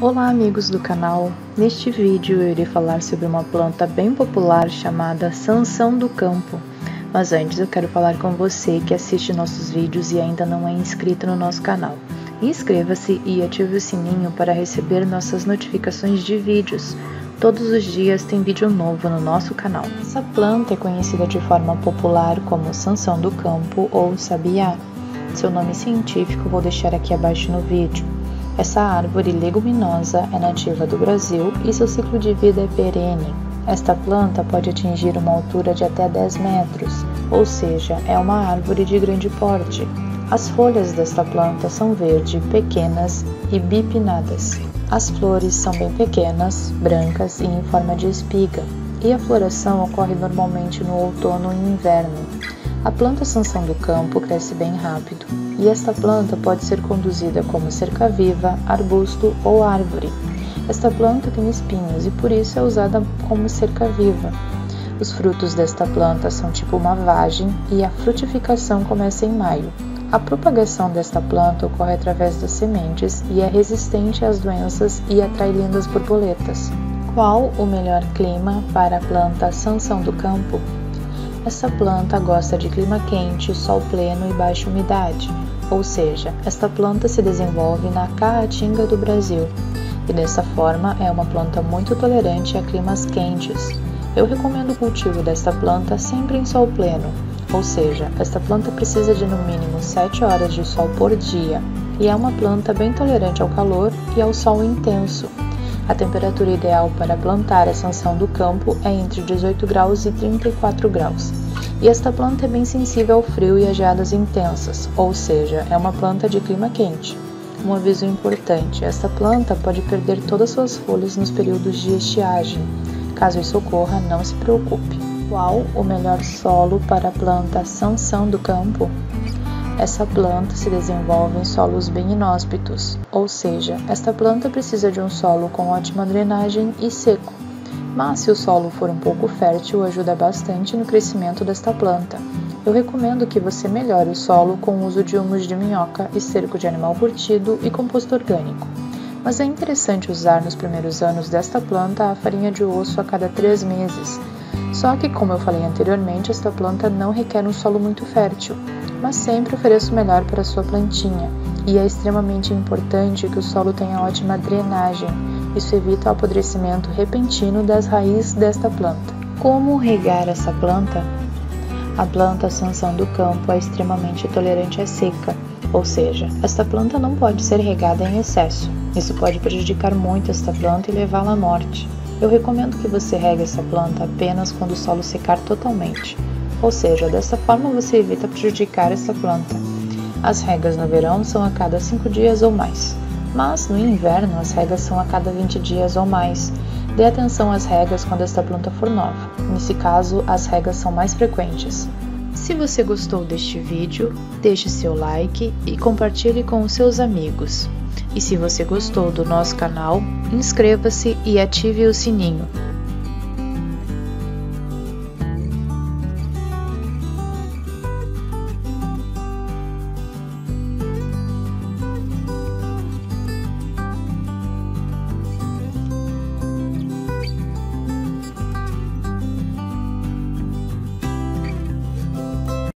Olá amigos do canal, neste vídeo eu irei falar sobre uma planta bem popular chamada Sansão do Campo. Mas antes eu quero falar com você que assiste nossos vídeos e ainda não é inscrito no nosso canal. Inscreva-se e ative o sininho para receber nossas notificações de vídeos. Todos os dias tem vídeo novo no nosso canal. Essa planta é conhecida de forma popular como Sansão do Campo ou Sabiá. Seu nome científico vou deixar aqui abaixo no vídeo. Essa árvore leguminosa é nativa do Brasil e seu ciclo de vida é perene. Esta planta pode atingir uma altura de até 10 metros, ou seja, é uma árvore de grande porte. As folhas desta planta são verde, pequenas e bipinnadas. As flores são bem pequenas, brancas e em forma de espiga, e a floração ocorre normalmente no outono e inverno. A planta Sansão do Campo cresce bem rápido, e esta planta pode ser conduzida como cerca-viva, arbusto ou árvore. Esta planta tem espinhos e por isso é usada como cerca-viva. Os frutos desta planta são tipo uma vagem e a frutificação começa em maio. A propagação desta planta ocorre através das sementes e é resistente às doenças e atrai lindas borboletas. Qual o melhor clima para a planta Sansão do Campo? Essa planta gosta de clima quente, sol pleno e baixa umidade, ou seja, esta planta se desenvolve na Caatinga do Brasil, e dessa forma é uma planta muito tolerante a climas quentes. Eu recomendo o cultivo desta planta sempre em sol pleno, ou seja, esta planta precisa de no mínimo 7 horas de sol por dia, e é uma planta bem tolerante ao calor e ao sol intenso. A temperatura ideal para plantar a Sansão do Campo é entre 18 graus e 34 graus. E esta planta é bem sensível ao frio e a geadas intensas, ou seja, é uma planta de clima quente. Um aviso importante, esta planta pode perder todas suas folhas nos períodos de estiagem. Caso isso ocorra, não se preocupe. Qual o melhor solo para a planta Sansão do Campo? Essa planta se desenvolve em solos bem inóspitos, ou seja, esta planta precisa de um solo com ótima drenagem e seco. Mas se o solo for um pouco fértil, ajuda bastante no crescimento desta planta. Eu recomendo que você melhore o solo com o uso de humus de minhoca, esterco de animal curtido e composto orgânico. Mas é interessante usar nos primeiros anos desta planta a farinha de osso a cada 3 meses. Só que, como eu falei anteriormente, esta planta não requer um solo muito fértil, mas sempre ofereço o melhor para a sua plantinha, e é extremamente importante que o solo tenha ótima drenagem. Isso evita o apodrecimento repentino das raízes desta planta. Como regar essa planta? A planta Sansão do Campo é extremamente tolerante à seca, ou seja, esta planta não pode ser regada em excesso. Isso pode prejudicar muito esta planta e levá-la à morte. Eu recomendo que você regue essa planta apenas quando o solo secar totalmente, ou seja, dessa forma você evita prejudicar essa planta. As regas no verão são a cada 5 dias ou mais, mas no inverno as regas são a cada 20 dias ou mais. Dê atenção às regas quando esta planta for nova, nesse caso as regas são mais frequentes. Se você gostou deste vídeo, deixe seu like e compartilhe com os seus amigos. E se você gostou do nosso canal, inscreva-se e ative o sininho.